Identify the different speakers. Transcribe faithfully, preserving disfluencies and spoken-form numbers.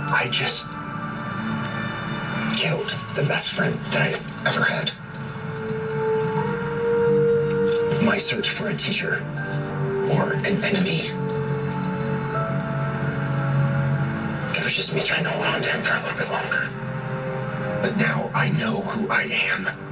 Speaker 1: I just killed the best friend that I ever had. My search for a teacher or an enemy. It was just me trying to hold on to him for a little bit longer. But now I know who I am.